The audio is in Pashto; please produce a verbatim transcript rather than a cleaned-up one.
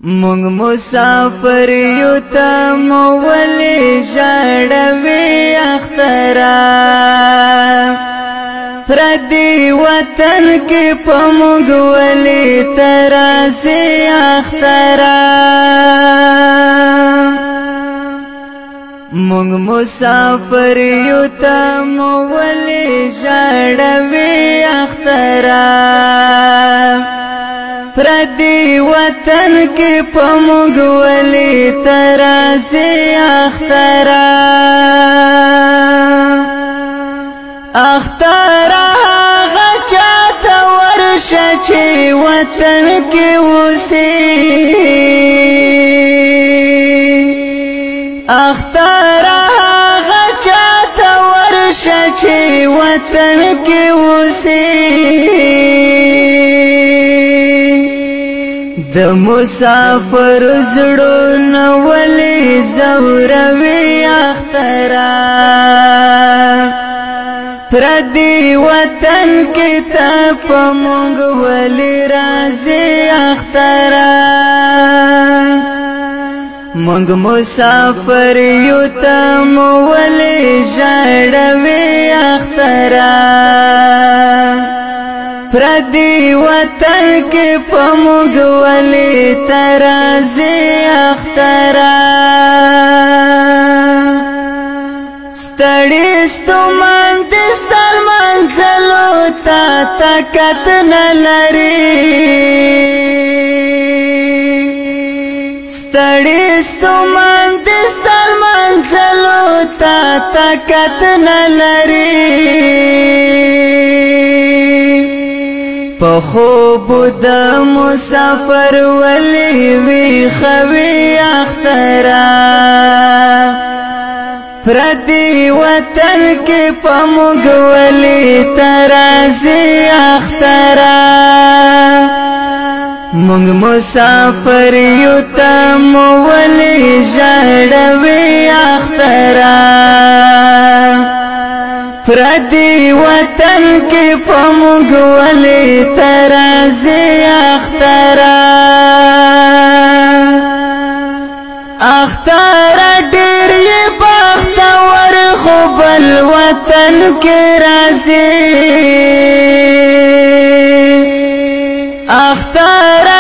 مونږ مسافر یو ته مولې ژړوي اخترا پردي وطن کې په مونږ ولې ترازي اخترا مونږ مسافر یو ته مولې ژړوي اخترا پردي وطن کې په مونږ ولې ترازي اخترا اخترا هغه چاته ورشه چې وطن کې اوسي اخترا هغه چاته ورشه چې وطن کې اوسي د مسافر زړونه ولې زوروي اخترا پردي وطن کې ته په مونږ ولې راځي اخترا مونږ مسافر یو ته ولې ژړوي اخترا پردي وطن کې په مونږ ولې ترازي اخترا ستړي ستومن دې ستر منزلو ته طاقت نه لري ستړي ستومن دې ستر منزلو ته طاقت نه لري په خوب د مسافر ولې وی خوي اخترا پردي وطن کې په مونږ ولې ترازي اخترا مونږ مسافر یو ته ولې ژړوي اخترا پردي وطن کې په مونږ ولې ترازي اخترا اخترا ډېر یې بختور خو بل وطن کې راځي اخترا